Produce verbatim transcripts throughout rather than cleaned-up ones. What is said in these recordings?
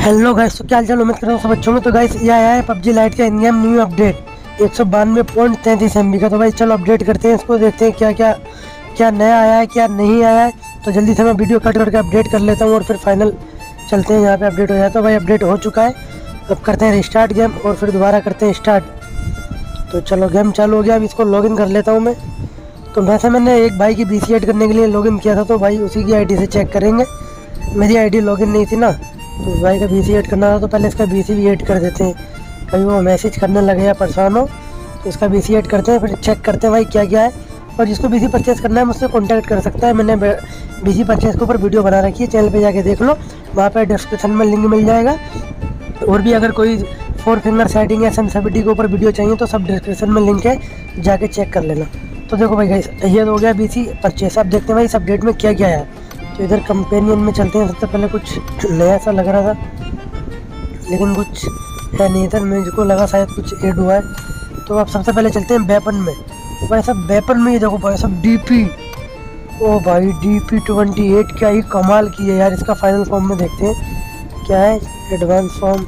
Hello guys, तो क्या हाल चाल। उम्मीद कर रहा हूँ सब अच्छे होंगे। तो गाइस ये आया है पबजी लाइट का इन गेम न्यू अपडेट एक सौ बानवे पॉइंट तैंतीस एम बी का। तो भाई चलो अपडेट करते हैं इसको, देखते हैं क्या क्या क्या नया आया है क्या नहीं आया है। तो जल्दी से मैं वीडियो कट करके अपडेट कर लेता हूँ और फिर फाइनल चलते हैं यहाँ पे अपडेट हो जाए। तो भाई अपडेट हो चुका है, अब करते हैं रिस्टार्ट गेम और फिर दोबारा करते हैं स्टार्ट। तो चलो गेम चालू हो गया, अब इसको लॉगिन कर लेता हूँ मैं। तो वैसे मैंने एक भाई की बी सी ऐड करने के लिए लॉगिन किया था, तो भाई उसी की आई डी से चेक करेंगे। मेरी आई डी लॉगिन नहीं थी ना, तो भाई का बी सी ऐड करना था, तो पहले इसका बी सी भी ऐड कर देते हैं। कहीं वो मैसेज करने लगे या परेशान हो, तो इसका बी सी ऐड करते हैं, फिर चेक करते हैं भाई क्या क्या है। और जिसको बी सी परचेज़ करना है मुझसे कॉन्टैक्ट कर सकता है। मैंने बी सी परचेज़ के ऊपर वीडियो बना रखी है, चैनल पे जाके देख लो, वहाँ पे डिस्क्रिप्शन में लिंक मिल जाएगा। और भी अगर कोई फोर फिंगर सेटिंग या सेंसिटिविटी के ऊपर वीडियो चाहिए तो सब डिस्क्रिप्शन में लिंक है, जाके चेक कर लेना। तो देखो भाई गाइस, ये हो गया बी सी परचेस। अब देखते हैं भाई इस अपडेट में क्या क्या है। तो इधर कंपेनियन में चलते हैं। सबसे पहले कुछ नया सा लग रहा था, लेकिन कुछ है नहीं। इधर मुझको लगा शायद कुछ ऐड हुआ है। तो अब सबसे पहले चलते हैं वेपन में। तो भाई सब वेपन में ही देखो भाई सब डी पी। ओ भाई डी पी ट्वेंटी एट क्या ही कमाल की है यार। इसका फाइनल फॉर्म में देखते हैं क्या है। एडवांस फॉर्म,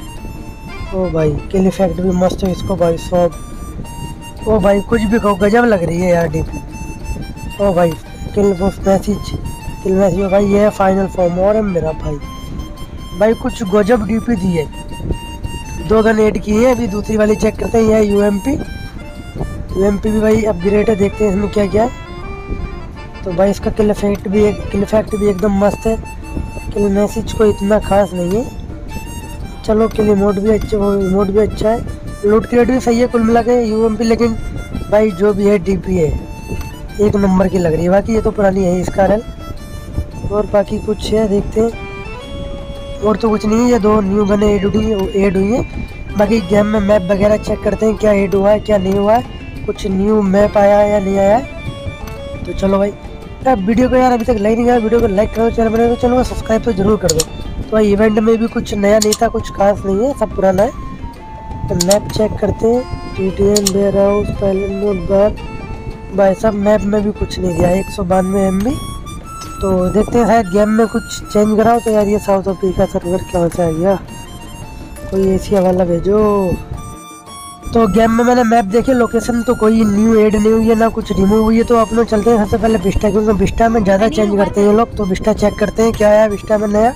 ओ भाई किल इफेक्ट भी मस्त है इसको भाई सब। ओ भाई कुछ भी कहो, गजब लग रही है यार डी पी। ओ भाई किल मैसेज किल मैसेज भाई, ये है फाइनल फॉर्म। और मेरा भाई भाई कुछ गजब डी पी दी है। दो गन ऐड की है, अभी दूसरी वाली चेक करते हैं। यह U M P U M P भी भाई अपग्रेड है, देखते हैं इसमें क्या क्या है। तो भाई इसका किल इफेक्ट भी एक किल इफेक्ट भी एकदम मस्त है। किल मैसेज को इतना खास नहीं है, चलो किल मोड भी अच्छा वो मोड भी अच्छा है। लूट क्रेट भी सही है कुल मिला के यू एम पी, लेकिन भाई जो भी है डी पी है एक नंबर की लग रही है। बाकी ये तो पुरानी है इसका रल। और बाकी कुछ है देखते हैं, और तो कुछ नहीं है। ये दो न्यू गन ऐड हुई ऐड हुई है। बाकी गेम में मैप वगैरह चेक करते हैं क्या ऐड हुआ है क्या नहीं हुआ है। कुछ न्यू मैप आया है या नहीं आया है। तो चलो भाई, यार वीडियो को यार अभी तक लाइक नहीं किया, वीडियो को लाइक करो, चैनल बने तो चलो सब्सक्राइब तो जरूर कर दो। तो भाई इवेंट में भी कुछ नया नहीं था, कुछ खास नहीं है, सब पुराना है। तो मैप चेक करते हैं। T T M warehouse पहले बार भाई सब मैप में भी कुछ नहीं दिया, एक सौ बानवे एम बी। तो देखते हैं शायद गेम में कुछ चेंज करा हो। तो यार ये साउथ अफ्रीका सर्वर कहाँ से आ गया, कोई एशिया वाला भेजो। तो गेम में मैंने मैप देखे, लोकेशन तो कोई न्यू ऐड नहीं हुई है ना कुछ रिमूव हुई है। तो अपने चलते हैं सबसे पहले विस्टा, क्योंकि विस्टा में ज़्यादा चेंज करते हैं ये लोग। तो विस्टा चेक करते हैं क्या आया विस्टा में नया।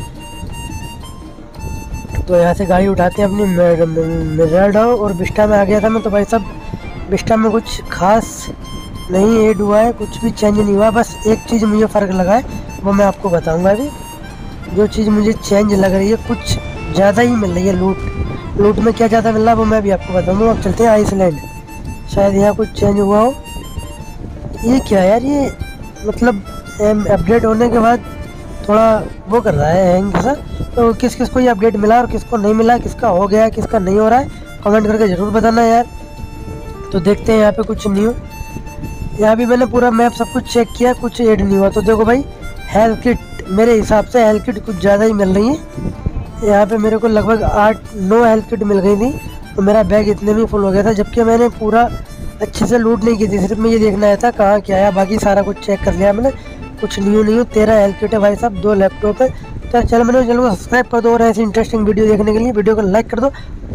तो यहाँ से गाड़ी उठाते हैं अपनी मिराडो, और विस्टा में आ गया था मैं। तो भाई सब विस्टा में कुछ खास नहीं ऐड हुआ है, कुछ भी चेंज नहीं हुआ। बस एक चीज़ मुझे फ़र्क लगा है, वो मैं आपको बताऊंगा अभी। जो चीज़ मुझे चेंज लग रही है, कुछ ज़्यादा ही मिल रही है लूट। लूट में क्या ज़्यादा मिल रहा है वो मैं अभी आपको बताऊंगा। अब चलते हैं आइसलैंड, शायद यहाँ कुछ चेंज हुआ हो। ये क्या यार, ये मतलब अपडेट होने के बाद थोड़ा वो कर रहा है हैंग सा। तो किस किस को ये अपडेट मिला और किसको नहीं मिला, किसका हो गया किसका नहीं हो रहा है, कमेंट करके ज़रूर बताना यार। तो देखते हैं यहाँ पे कुछ न्यू। यहाँ भी मैंने पूरा मैप सब कुछ चेक किया, कुछ ऐड नहीं हुआ। तो देखो भाई हेल्थ किट, मेरे हिसाब से हेल्थ किट कुछ ज़्यादा ही मिल रही है। यहाँ पे मेरे को लगभग आठ नौ हेल्थ किट मिल गई थी, तो मेरा बैग इतने में फुल हो गया था। जबकि मैंने पूरा अच्छे से लूट नहीं की थी, सिर्फ मैं ये देखना आया था कहाँ क्या आया। बाकी सारा कुछ चेक कर लिया मैंने, कुछ न्यू नहीं हो। तेरह हेल्थ किट है भाई साहब, दो लैपटॉप है। तो चलो मैंने चैनल को सब्सक्राइब कर दो और ऐसी इंटरेस्टिंग वीडियो देखने के लिए वीडियो को लाइक कर दो।